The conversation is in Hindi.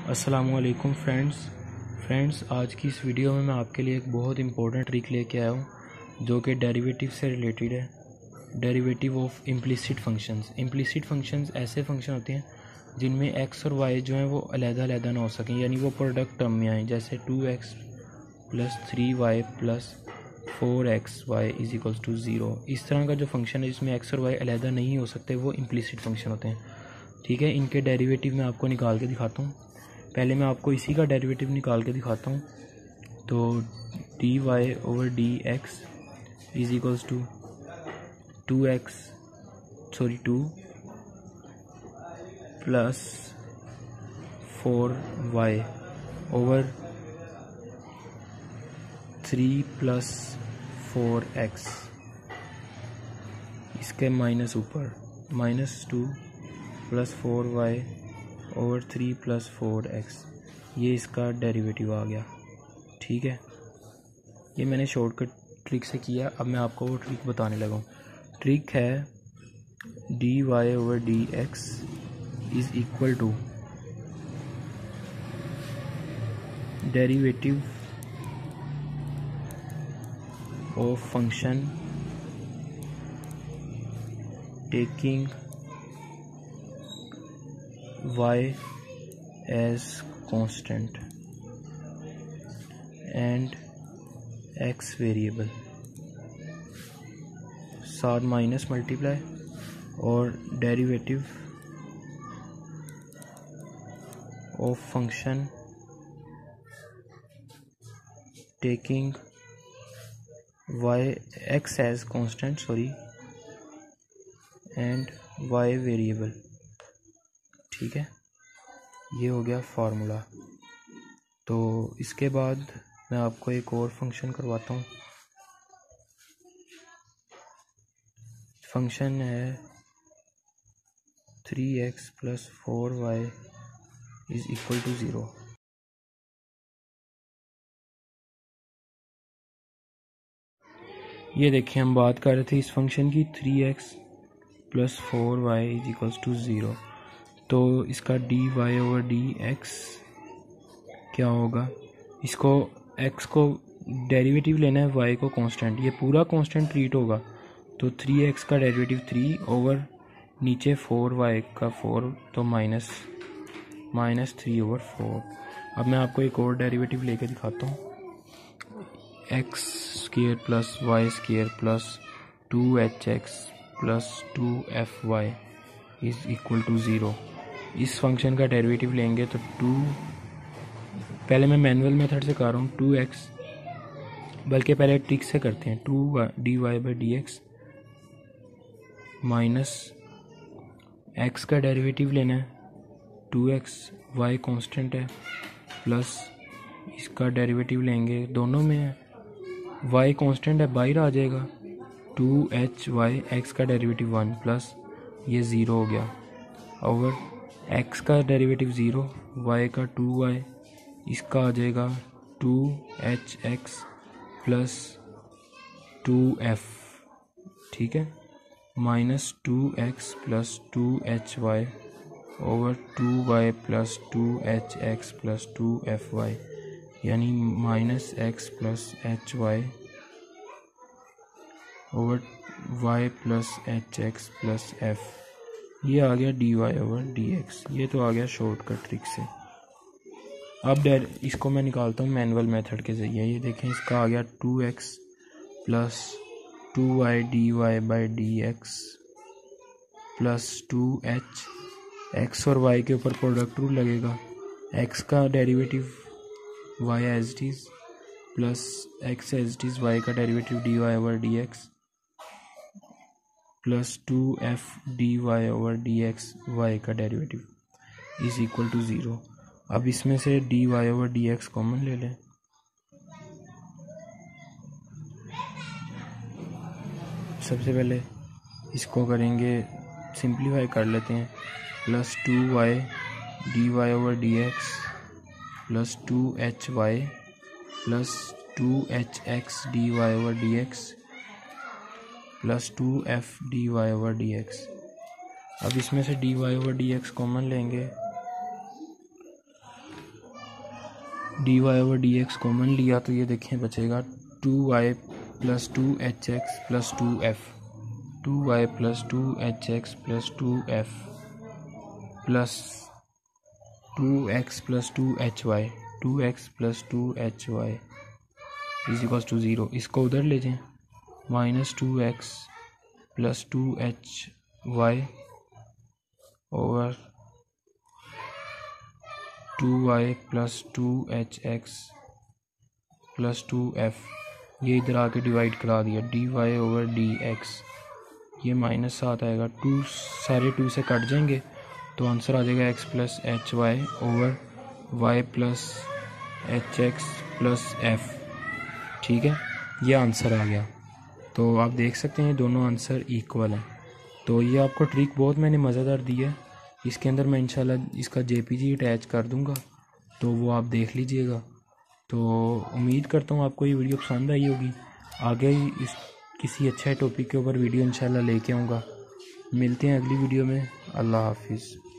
अस्सलामुअलैकुम फ्रेंड्स, आज की इस वीडियो में मैं आपके लिए एक बहुत इंपॉर्टेंट ट्रिक लेके आया हूँ जो कि डेरिवेटिव से रिलेटेड है। Derivative of implicit functions. Implicit functions ऐसे फंक्शन होते हैं जिनमें एक्स और वाई जो हैं वो अलग-अलग ना हो सकें, यानी वो प्रोडक्ट टर्म में आएँ, जैसे 2x + 3y + 4xy = 0। इस तरह का जो फंक्शन है जिसमें एक्स और वाई अलग नहीं हो सकते वो इम्प्लिसिट फंक्शन होते हैं। ठीक है, इनके डेरिवेटिव मैं आपको निकाल के दिखाता हूँ। पहले मैं आपको इसी का डेरिवेटिव निकाल के दिखाता हूँ। तो dy/dx = 2 + 4y/3 + 4x, इसके माइनस ऊपर -2 + 4y/3 + 4x, ये इसका डेरिवेटिव आ गया। ठीक है, ये मैंने शॉर्टकट ट्रिक से किया। अब मैं आपको वो ट्रिक बताने लगा हूँ। ट्रिक है dy/dx = derivative of function taking y as constant and x variable, साथ माइनस मल्टीप्लाई, और derivative of function taking x as constant and y variable. ठीक है, ये हो गया फार्मूला। तो इसके बाद मैं आपको एक और फंक्शन करवाता हूँ। फंक्शन है 3x + 4y = 0। ये देखिए, हम बात कर रहे थे इस फंक्शन की 3x + 4y = 0। तो इसका dy/dx क्या होगा? इसको x को डेरिवेटिव लेना है, y को कांस्टेंट, ये पूरा कांस्टेंट ट्रीट होगा। तो 3x का डेरिवेटिव 3 ओवर नीचे 4y का 4, तो -3/4। अब मैं आपको एक और डेरिवेटिव लेके दिखाता हूँ। x² + y² + 2hx + 2fy = 0। इस फंक्शन का डेरिवेटिव लेंगे तो पहले मैं मैनुअल मेथड से कर रहा हूँ। 2x, बल्कि पहले ट्रिक से करते हैं। 2 dy/dx माइनस x का डेरिवेटिव लेना है, 2x, y कांस्टेंट है, प्लस इसका डेरिवेटिव लेंगे, दोनों में है, y कांस्टेंट है, बाहर आ जाएगा, 2hy, x का डेरिवेटिव 1 प्लस ये 0 हो गया, ओवर x का डेरिवेटिव 0, y का 2y, इसका आ जाएगा 2hx प्लस 2f। ठीक है, -2x + 2hy over 2y + 2hx + 2fy, यानी -x + hy over y + hx + f। ये आ गया dy/dx। ये तो आ गया शॉर्टकट ट्रिक से। अब इसको मैं निकालता हूँ मैनुअल मेथड के जरिए। ये देखें, इसका आ गया 2x + 2y dy/dx + 2h, x और y के ऊपर प्रोडक्ट रूल लगेगा, x का derivative y as it is plus x as it is, y का derivative dy/dx plus 2f dy/dx, y का डेरिवेटिव = 0। अब इसमें से dy/dx कॉमन ले लें। सबसे पहले इसको करेंगे, सिंप्लीफाई कर लेते हैं, plus 2y dy/dx plus 2hy plus 2hx dy/dx plus 2f dy/dx। अब इसमें से dy/dx कॉमन लेंगे, D Y over D X common लिया तो ये देखें बचेगा 2y plus 2hx plus 2f, 2y plus 2hx plus 2f plus 2x plus 2hy, 2x plus 2hy is equals to 0। इसको उधर ले जाएं, minus 2x plus 2hy over 2y plus 2hx plus 2f, ये इधर आके डिवाइड करा दिया, dy ओवर dx, ये माइनस 7 आएगा, 2 सारे 2 से कट जाएंगे तो आंसर आ जाएगा x plus H Y over y plus H X plus f। ठीक है, ये आंसर आ गया। तो आप देख सकते हैं दोनों आंसर इक्वल हैं। तो ये आपको ट्रिक बहुत मैंने मज़ेदार दी है, इसके अंदर मैं इंशाल्लाह इसका JPG अटैच कर दूंगा, तो वो आप देख लीजिएगा। तो उम्मीद करता हूँ आपको ये वीडियो पसंद आई होगी। आगे इस किसी अच्छे टॉपिक के ऊपर वीडियो इंशाल्लाह लेके आऊँगा। मिलते हैं अगली वीडियो में। अल्लाह हाफिज़।